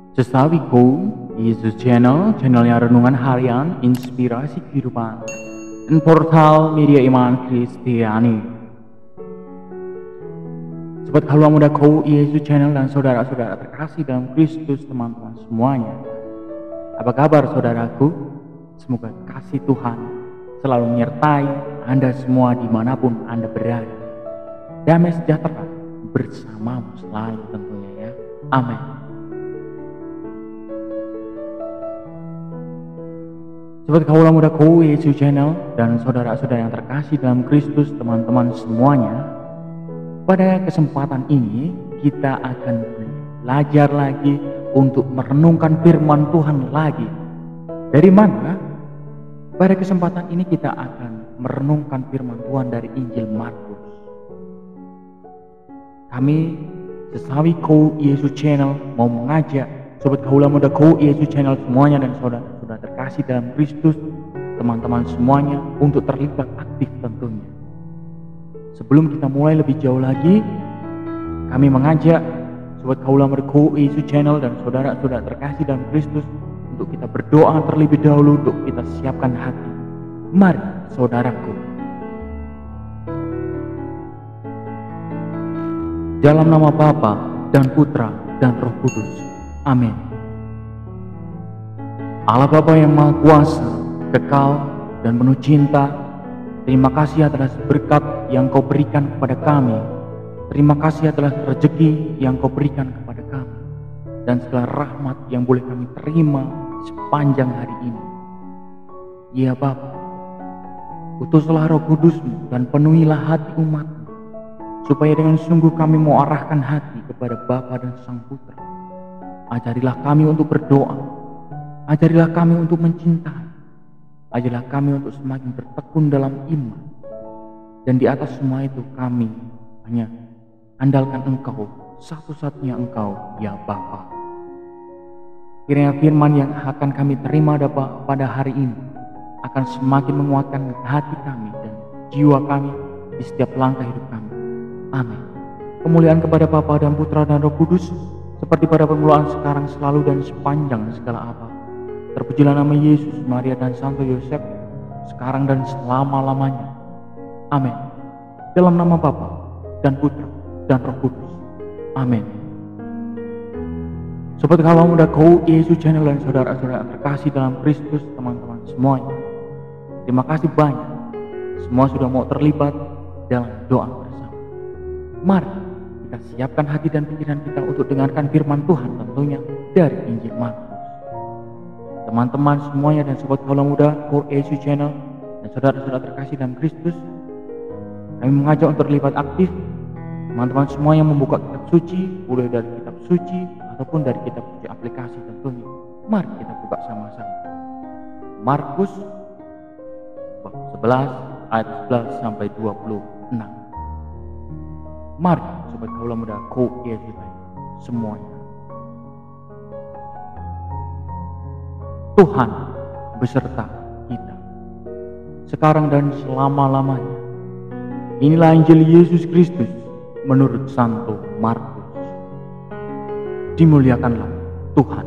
Sesawiku, Yesus channelnya renungan harian, inspirasi kehidupan, dan portal media iman Kristiani. Sobat haluan mudaku, Yesus channel dan saudara-saudara terkasih dalam Kristus, teman-teman semuanya. Apa kabar saudaraku? Semoga kasih Tuhan selalu menyertai Anda semua dimanapun Anda berada. Damai sejahtera bersamamu selalu tentunya ya. Amin. Sobat kaulah mudaku, Yesus channel dan saudara-saudara yang terkasih dalam Kristus, teman-teman semuanya. Pada kesempatan ini kita akan belajar lagi untuk merenungkan firman Tuhan lagi. Dari mana? Pada kesempatan ini kita akan merenungkan firman Tuhan dari Injil Markus. Kami Sesawiku Yesus channel mau mengajak sobat kaulah mudaku, Yesus channel semuanya dan saudara-saudara terkasih dalam Kristus, teman-teman semuanya untuk terlibat aktif tentunya. Sebelum kita mulai lebih jauh lagi, kami mengajak sobat kaulah mudaku, Yesus channel dan saudara-saudara terkasih dalam Kristus untuk kita berdoa terlebih dahulu, untuk kita siapkan hati. Mari saudaraku. Dalam nama Bapa dan Putra dan Roh Kudus. Amin. Allah Bapa yang Maha Kuasa, kekal dan penuh cinta, terima kasih atas berkat yang Kau berikan kepada kami. Terima kasih atas rezeki yang Kau berikan kepada kami, dan segala rahmat yang boleh kami terima sepanjang hari ini. Ya Bapa, utuslah Roh Kudus-Mu dan penuhilah hati umat-Mu, supaya dengan sungguh kami mau arahkan hati kepada Bapa dan Sang Putra. Ajarilah kami untuk berdoa, ajarilah kami untuk mencintai, ajarilah kami untuk semakin bertekun dalam iman. Dan di atas semua itu kami hanya andalkan Engkau, satu-satunya Engkau, ya Bapa. Kiranya firman yang akan kami terima pada hari ini akan semakin menguatkan hati kami dan jiwa kami di setiap langkah hidup kami. Amin. Kemuliaan kepada Bapa dan Putra dan Roh Kudus, seperti pada permulaan, sekarang, selalu, dan sepanjang segala abad. Terpujilah nama Yesus, Maria, dan Santo Yosef, sekarang dan selama-lamanya. Amin. Dalam nama Bapa dan Putra dan Roh Kudus. Amin. Sobat kaulah mudaku, Yesus channel dan saudara-saudara terkasih dalam Kristus, teman-teman semuanya. Terima kasih banyak. Semua sudah mau terlibat dalam doa bersama. Mari kita siapkan hati dan pikiran kita untuk dengarkan firman Tuhan tentunya dari Injil Markus. Teman-teman semuanya dan sobat kaulah muda Yesus channel dan saudara-saudara terkasih dalam Kristus, kami mengajak untuk terlibat aktif. Teman-teman semua yang membuka kitab suci, boleh dari kitab suci ataupun dari kitab suci aplikasi tentunya. Mari kita buka sama-sama. Markus bab 11 ayat 11 sampai 26. Mari sobat kaulah muda Yesus semuanya. Tuhan beserta kita sekarang dan selama-lamanya. Inilah Injil Yesus Kristus menurut Santo Markus. Dimuliakanlah Tuhan.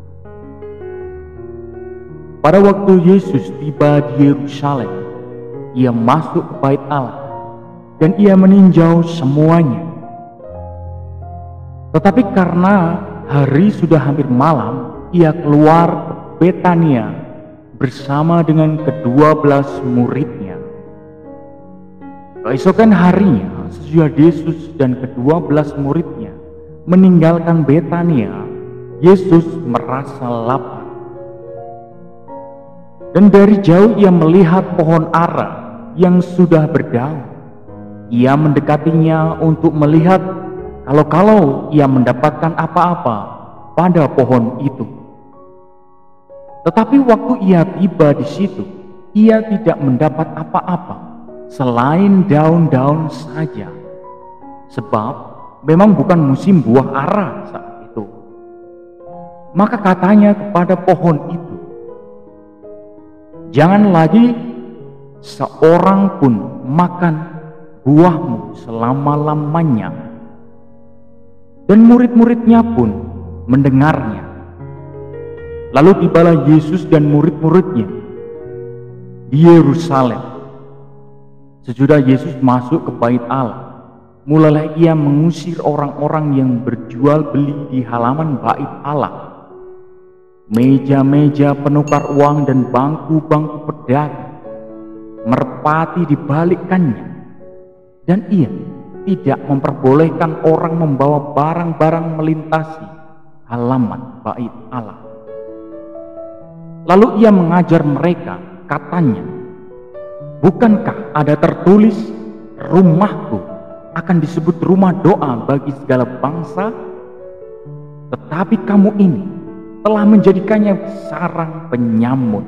Pada waktu Yesus tiba di Yerusalem, ia masuk ke bait Allah dan ia meninjau semuanya. Tetapi karena hari sudah hampir malam, ia keluar ke Betania bersama dengan ke-12 muridnya. Keesokan harinya, sesudah Yesus dan ke-12 muridnya meninggalkan Betania, Yesus merasa lapar. Dan dari jauh ia melihat pohon ara yang sudah berdaun. Ia mendekatinya untuk melihat kalau ia mendapatkan apa-apa pada pohon itu. Tetapi waktu ia tiba di situ, ia tidak mendapat apa-apa selain daun-daun saja, sebab memang bukan musim buah ara saat itu. Maka katanya kepada pohon itu, "Jangan lagi seorang pun makan buahmu selama-lamanya." Dan murid-muridnya pun mendengarnya. Lalu tibalah Yesus dan murid-muridnya di Yerusalem. Sesudah Yesus masuk ke bait Allah, mulailah ia mengusir orang-orang yang berjual beli di halaman bait Allah. Meja-meja penukar uang dan bangku-bangku pedagang merpati dibalikkannya, dan ia tidak memperbolehkan orang membawa barang-barang melintasi halaman bait Allah. Lalu ia mengajar mereka, katanya, bukankah ada tertulis, rumahku akan disebut rumah doa bagi segala bangsa? Tetapi kamu ini telah menjadikannya sarang penyamun.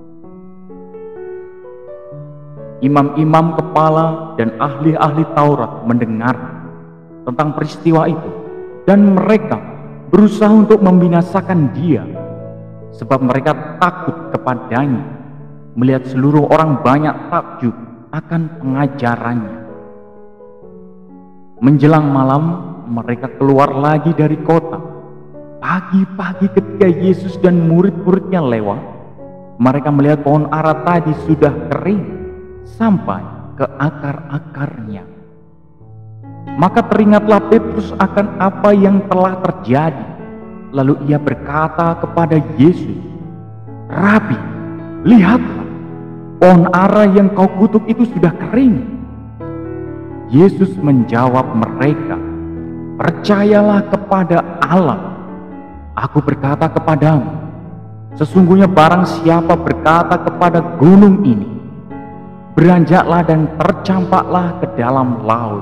Imam-imam kepala dan ahli-ahli Taurat mendengar tentang peristiwa itu, dan mereka berusaha untuk membinasakan dia, sebab mereka takut kepadanya, melihat seluruh orang banyak takjub akan pengajarannya. Menjelang malam, mereka keluar lagi dari kota. Pagi-pagi ketika Yesus dan murid-muridnya lewat, mereka melihat pohon ara tadi sudah kering sampai ke akar-akarnya. Maka teringatlah Petrus akan apa yang telah terjadi. Lalu ia berkata kepada Yesus, Rabi, lihatlah, pohon ara yang kau kutuk itu sudah kering. Yesus menjawab mereka, percayalah kepada Allah. Aku berkata kepadamu, sesungguhnya barang siapa berkata kepada gunung ini, beranjaklah dan tercampaklah ke dalam laut,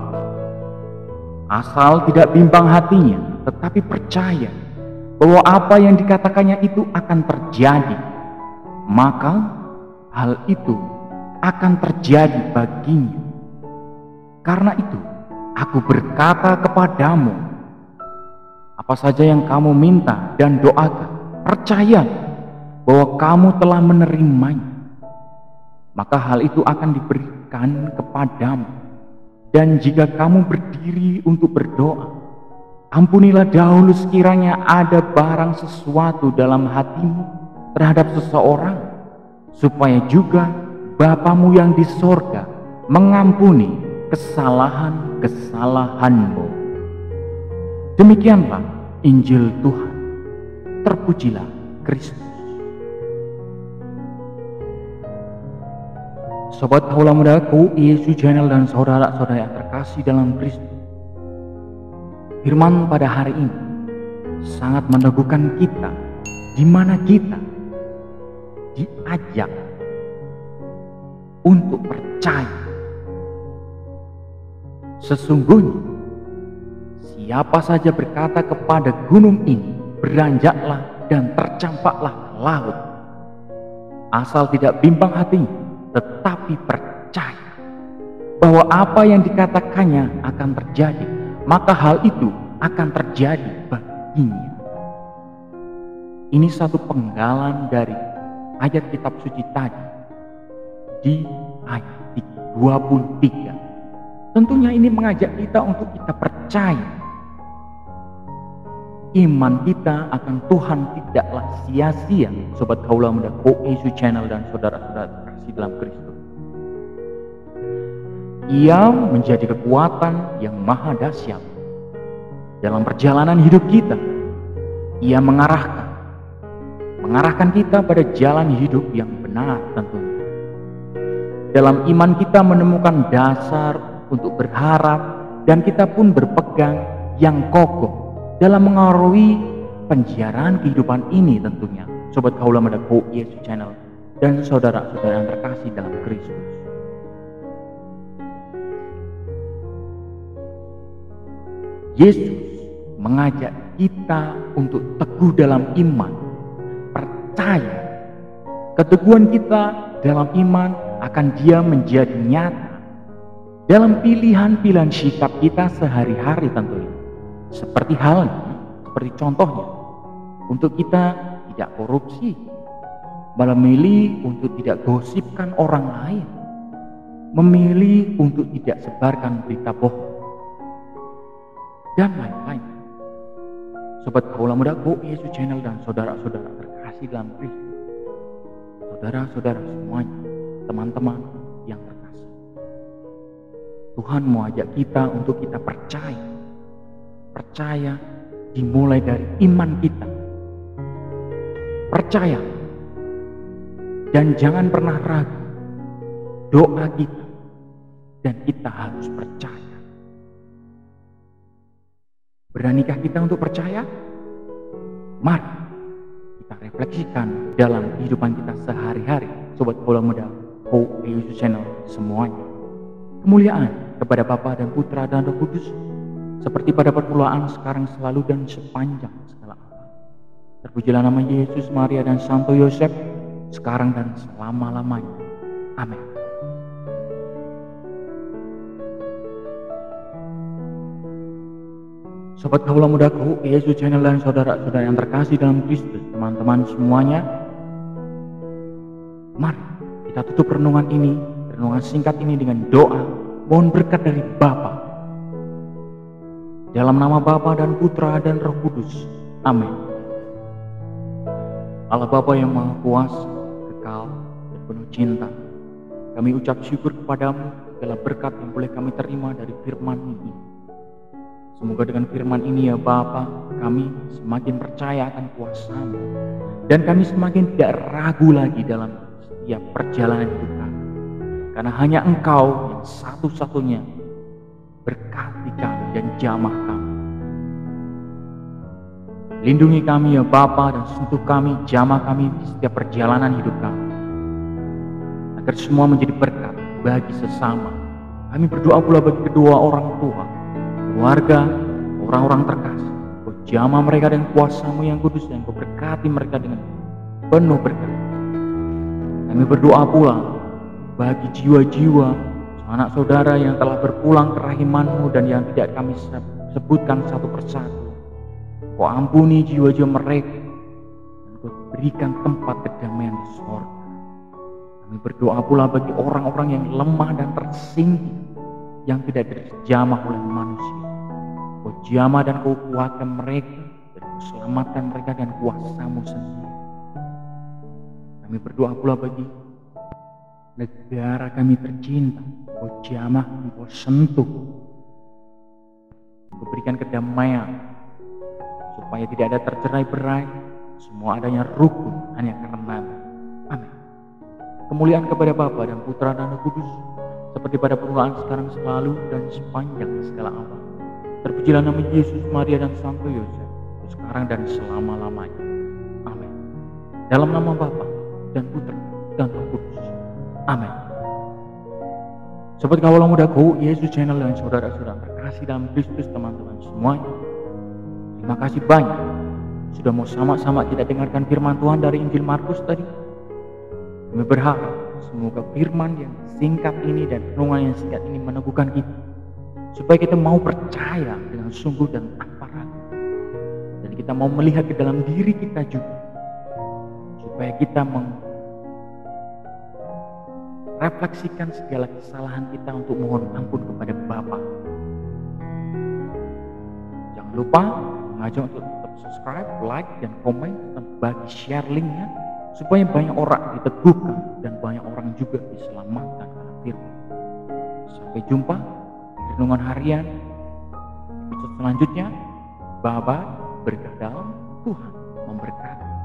asal tidak bimbang hatinya, tetapi percaya bahwa apa yang dikatakannya itu akan terjadi, maka hal itu akan terjadi baginya. Karena itu, aku berkata kepadamu, apa saja yang kamu minta dan doakan, percaya bahwa kamu telah menerimanya, maka hal itu akan diberikan kepadamu. Dan jika kamu berdiri untuk berdoa, ampunilah dahulu sekiranya ada barang sesuatu dalam hatimu terhadap seseorang, supaya juga Bapamu yang di sorga mengampuni kesalahan-kesalahanmu. Demikianlah Injil Tuhan. Terpujilah Kristus. Sobat Haula Mudaku, Yesus Channel dan saudara-saudara yang terkasih dalam Kristus, firman pada hari ini sangat meneguhkan kita, di mana kita diajak untuk percaya. Sesungguhnya siapa saja berkata kepada gunung ini, beranjaklah dan tercampaklah ke laut, asal tidak bimbang hatinya, tetapi percaya bahwa apa yang dikatakannya akan terjadi, maka hal itu akan terjadi baginya. Ini satu penggalan dari ayat kitab suci tadi di ayat 23. Tentunya ini mengajak kita untuk kita percaya iman kita akan Tuhan tidaklah sia-sia. Sobat Haula Muda Yesus Channel dan saudara-saudara terkasih dalam Kristus, ia menjadi kekuatan yang maha dahsyat dalam perjalanan hidup kita. Ia mengarahkan kita pada jalan hidup yang benar tentunya. Dalam iman kita menemukan dasar untuk berharap, dan kita pun berpegang yang kokoh dalam mengarungi penjarahan kehidupan ini tentunya. Sobat Haula Muda Yesus Channel dan saudara-saudara yang terkasih dalam Kristus. Yesus mengajak kita untuk teguh dalam iman, percaya. Keteguhan kita dalam iman akan Dia menjadi nyata dalam pilihan-pilihan sikap kita sehari-hari tentunya. Seperti contohnya, untuk kita tidak korupsi, memilih untuk tidak gosipkan orang lain, memilih untuk tidak sebarkan berita bohong, dan lain-lain. Sobat Kaula Muda Go Yesus Channel dan saudara-saudara terkasih dalam Kristus, saudara-saudara semuanya, teman-teman yang terkasih, Tuhan mau ajak kita untuk kita percaya dimulai dari iman kita, percaya dan jangan pernah ragu doa kita, dan kita harus percaya. Beranikah kita untuk percaya? Mari kita refleksikan dalam kehidupan kita sehari-hari, Sobat Kaula Muda Go Yesus Channel semuanya. Kemuliaan kepada Bapa dan Putra dan Roh Kudus, seperti pada permulaan, sekarang, selalu, dan sepanjang segala abad. Terpujilah nama Yesus, Maria, dan Santo Yosef, sekarang dan selama-lamanya. Amin. Sobat Kaula Muda Go Yesus Channel dan saudara-saudara yang terkasih dalam Kristus, teman-teman semuanya, mari kita tutup renungan singkat ini dengan doa mohon berkat dari Bapa. Dalam nama Bapa dan Putra dan Roh Kudus. Amin. Allah Bapa yang Maha Kuasa, kekal dan penuh cinta, kami ucap syukur kepadamu segala berkat yang boleh kami terima dari firman ini. Semoga dengan firman ini ya Bapa, kami semakin percaya akan kuasa-Mu, dan kami semakin tidak ragu lagi dalam setiap perjalanan hidup kami, karena hanya Engkau yang satu-satunya berkati kami dan jamah kami. Lindungi kami ya Bapa, dan sentuh kami, jamah kami di setiap perjalanan hidup kami, agar semua menjadi berkat bagi sesama. Kami berdoa pula bagi kedua orang tua, keluarga, orang-orang terkasih. Kau jamah mereka dengan kuasa-Mu yang kudus, dan Kau berkati mereka dengan penuh berkat. Kami berdoa pula bagi jiwa-jiwa anak saudara yang telah berpulang ke rahiman-Mu dan yang tidak kami sebutkan satu persatu. Kau ampuni jiwa-jiwa mereka, dan Kau berikan tempat kedamaian di sorga. Kami berdoa pula bagi orang-orang yang lemah dan tersinggih, yang tidak terjamah oleh manusia. Kau jamah dan Kau kuatkan mereka, dan Kau selamatkan mereka dengan kuasa-Mu sendiri. Kami berdoa pula bagi negara kami tercinta. Kau jamah, Kau sentuh, Kau berikan kedamaian, supaya tidak ada tercerai-berai, semua adanya rukun hanya karena. Amin. Kemuliaan kepada Bapa dan Putra dan Roh Kudus, seperti pada permulaan, sekarang, selalu, dan sepanjang segala abad. Terpujilah nama Yesus, Maria, dan Santo Yosef, sekarang dan selama-lamanya. Amin. Dalam nama Bapa dan Putra dan Roh Kudus. Amin. Sobat Kaula Muda Go Yesus Channel dan saudara-saudara terkasih dalam Kristus, teman-teman semuanya, terima kasih banyak sudah mau sama-sama kita dengarkan firman Tuhan dari Injil Markus tadi. Kami berharap semoga firman yang singkat ini dan renungan yang singkat ini meneguhkan kita, supaya kita mau percaya dengan sungguh dan tanpa ragu, dan kita mau melihat ke dalam diri kita juga, supaya kita merefleksikan segala kesalahan kita untuk mohon ampun kepada Bapa. Jangan lupa mengajak untuk tetap subscribe, like, dan komen, dan bagi share linknya, supaya banyak orang diteguhkan dan banyak orang juga diselamatkan karena firman. Sampai jumpa di renungan harian episode selanjutnya. Bye-bye, berkah dalam, Tuhan memberkati.